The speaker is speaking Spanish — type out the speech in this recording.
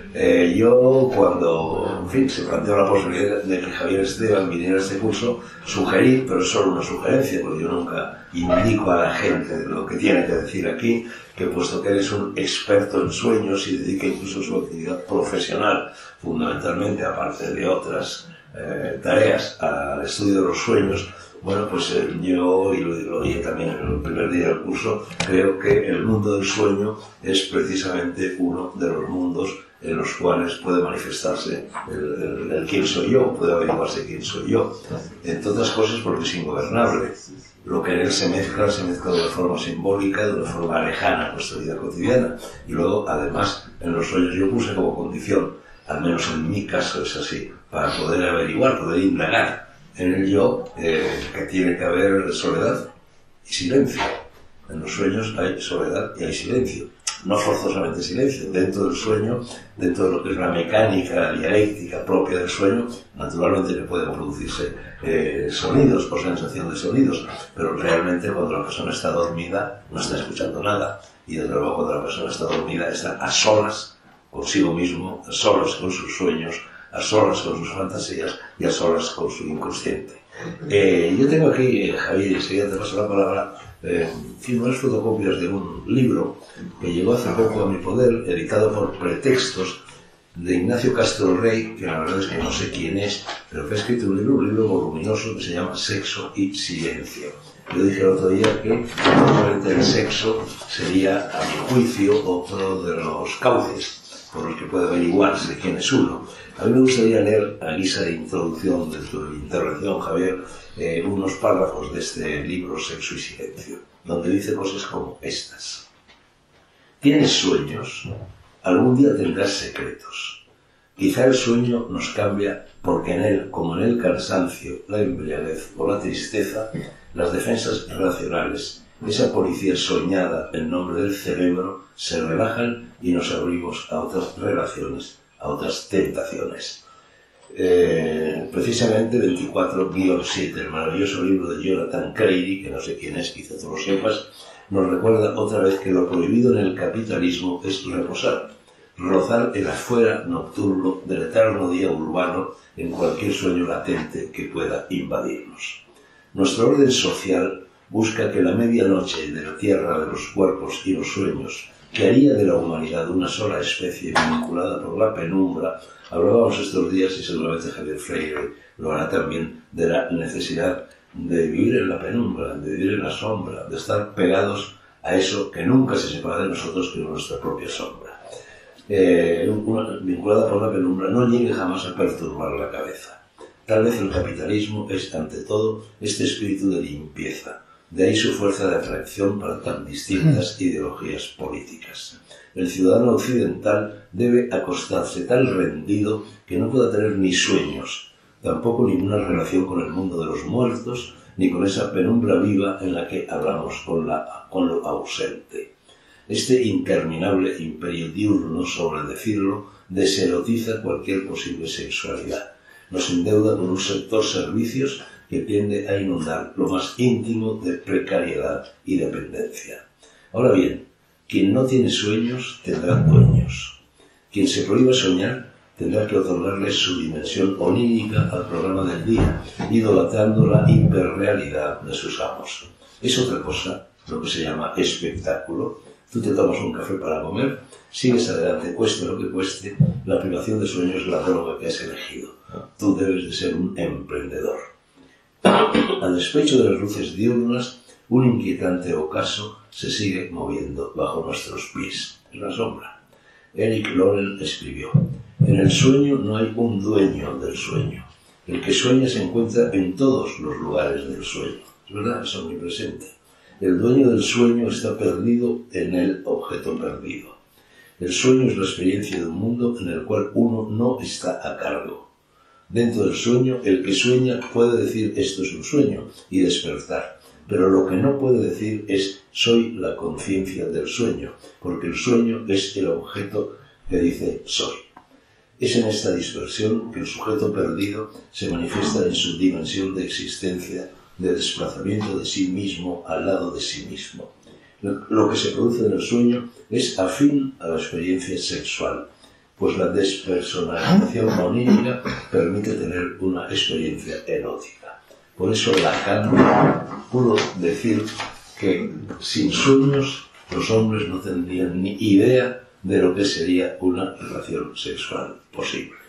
Yo, cuando, en fin, se planteó la posibilidad de que Javier Esteban viniera a este curso, sugerí, pero es solo una sugerencia, porque yo nunca indico a la gente lo que tiene que decir aquí, que puesto que eres un experto en sueños y dedica incluso su actividad profesional, fundamentalmente, aparte de otras tareas, al estudio de los sueños, bueno, pues yo, y lo dije también en el primer día del curso, creo que el mundo del sueño es precisamente uno de los mundos en los cuales puede manifestarse el quién soy yo, puede averiguarse quién soy yo. Entre otras cosas porque es ingobernable. Lo que en él se mezcla de una forma simbólica, de una forma lejana a nuestra vida cotidiana. Y luego, además, en los sueños yo puse como condición, al menos en mi caso es así, para poder averiguar, poder indagar en el yo, que tiene que haber soledad y silencio. En los sueños hay soledad y hay silencio. No forzosamente silencio. Dentro del sueño, dentro de lo que es la mecánica dialéctica propia del sueño, naturalmente que pueden producirse sonidos o sensación de sonidos, pero realmente cuando la persona está dormida no está escuchando nada. Y desde luego cuando la persona está dormida está a solas consigo mismo, a solas con sus sueños, a solas con sus fantasías y a solas con su inconsciente. Yo tengo aquí, Javier, y enseguida te paso la palabra, unas fotocopias de un libro que llegó hace poco a mi poder, editado por Pretextos, de Ignacio Castro Rey, que la verdad es que no sé quién es, pero que ha escrito un libro voluminoso que se llama Sexo y Silencio. Yo dije el otro día que probablemente el sexo sería, a mi juicio, otro de los cauces por los que puede averiguarse quién es uno. A mí me gustaría leer, a guisa de introducción de tu intervención, Javier, unos párrafos de este libro Sexo y Silencio, donde dice cosas como estas. ¿Tienes sueños? Algún día tendrás secretos. Quizá el sueño nos cambia porque en él, como en el cansancio, la embriaguez o la tristeza, las defensas racionales, esa policía soñada en nombre del cerebro, se relajan y nos abrimos a otras relaciones, a otras tentaciones. Precisamente 24-7, el maravilloso libro de Jonathan Crary, que no sé quién es, quizá tú lo sepas, nos recuerda otra vez que lo prohibido en el capitalismo es reposar, rozar el afuera nocturno del eterno día urbano en cualquier sueño latente que pueda invadirnos. Nuestro orden social busca que la medianoche de la tierra de los cuerpos y los sueños, que haría de la humanidad una sola especie vinculada por la penumbra, hablábamos estos días, y seguramente Javier Freire lo hará también, de la necesidad de vivir en la penumbra, de vivir en la sombra, de estar pegados a eso que nunca se separa de nosotros, que es nuestra propia sombra. Vinculada por la penumbra, no llegue jamás a perturbar la cabeza. Tal vez el capitalismo es, ante todo, este espíritu de limpieza. De ahí su fuerza de atracción para tan distintas ideologías políticas. El ciudadano occidental debe acostarse tan rendido que no pueda tener ni sueños, tampoco ninguna relación con el mundo de los muertos, ni con esa penumbra viva en la que hablamos con lo ausente. Este interminable imperio diurno, sobre decirlo, deserotiza cualquier posible sexualidad. Nos endeuda con un sector servicios que tiende a inundar lo más íntimo de precariedad y dependencia. Ahora bien, quien no tiene sueños tendrá dueños. Quien se prohíba soñar tendrá que otorgarle su dimensión onírica al programa del día, idolatrando la hiperrealidad de sus amos. Es otra cosa lo que se llama espectáculo. Tú te tomas un café para comer, sigues adelante, cueste lo que cueste, la privación de sueño es la droga que has elegido. Tú debes de ser un emprendedor. A despecho de las luces diurnas, un inquietante ocaso se sigue moviendo bajo nuestros pies. Es la sombra. Eric Loren escribió: en el sueño no hay un dueño del sueño. El que sueña se encuentra en todos los lugares del sueño. Es verdad, es omnipresente. El dueño del sueño está perdido en el objeto perdido. El sueño es la experiencia de un mundo en el cual uno no está a cargo. Dentro del sueño, el que sueña puede decir esto es un sueño y despertar, pero lo que no puede decir es soy la conciencia del sueño, porque el sueño es el objeto que dice soy. Es en esta dispersión que el sujeto perdido se manifiesta en su dimensión de existencia, de desplazamiento de sí mismo al lado de sí mismo. Lo que se produce en el sueño es afín a la experiencia sexual. pues la despersonalización onírica permite tener una experiencia erótica. Por eso Lacan pudo decir que sin sueños los hombres no tendrían ni idea de lo que sería una relación sexual posible.